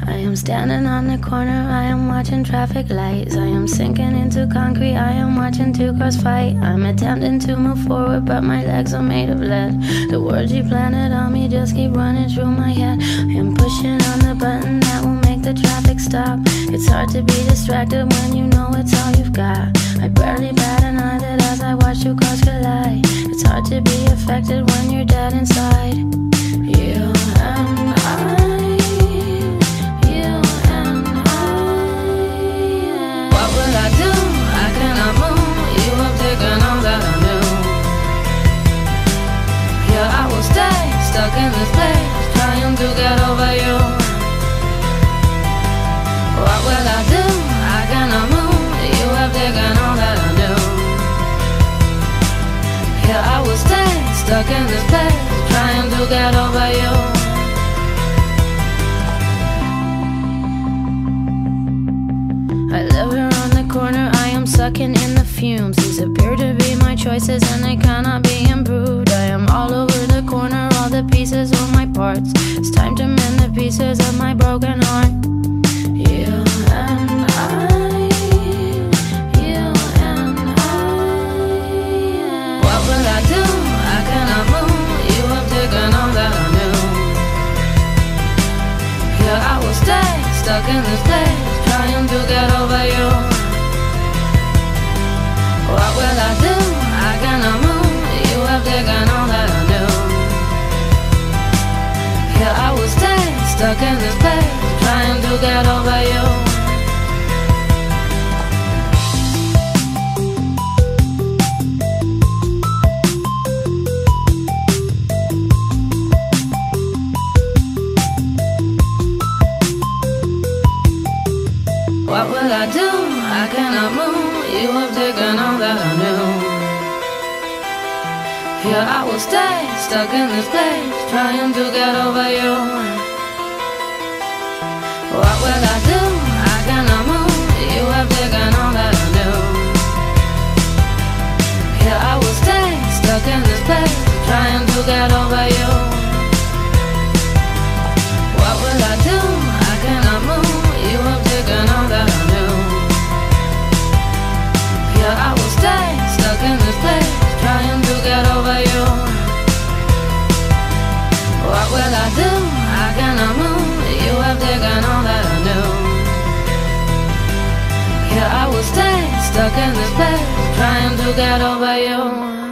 I am standing on the corner, I am watching traffic lights. I am sinking into concrete, I am watching two cars fight. I'm attempting to move forward, but my legs are made of lead. The words you planted on me just keep running through my head. I am pushing on the button that will make the traffic stop. It's hard to be distracted when you know it's all you've got. I barely bat an eyelid as I watch two cars collide. It's hard to be affected when you're dead inside. You and I. Stuck in this place, trying to get over you. What will I do? I cannot move. You have taken all that I knew. Here I will stay, stuck in this place, trying to get over you. I live here on the corner, I am sucking in the fumes. These appear to be my choices and they cannot be improved. I am all over the corner, all the pieces of my parts. It's time to mend the pieces of my broken heart. You and I, you and I. What will I do? I cannot move. You have taken all that I knew. Here I will stay, stuck in this place, trying to get over you. What will I do? I cannot move. You have taken all that I knew. Here I will stay, stuck in this place, trying to get over you. What will I do? I cannot move. You have taken all that I knew. Here I will stay, stuck in this place, trying to get over you. What will I do? I cannot move. You have taken all that I knew. Here I will stay, stuck in this place, trying to get over you. What will I do? I cannot move. You have taken all that I knew. Here I will stay, stuck in this place, trying to get over you. What will I do? I cannot move. You have taken all that I knew. Here I will stay, stuck in this place, trying to get over you.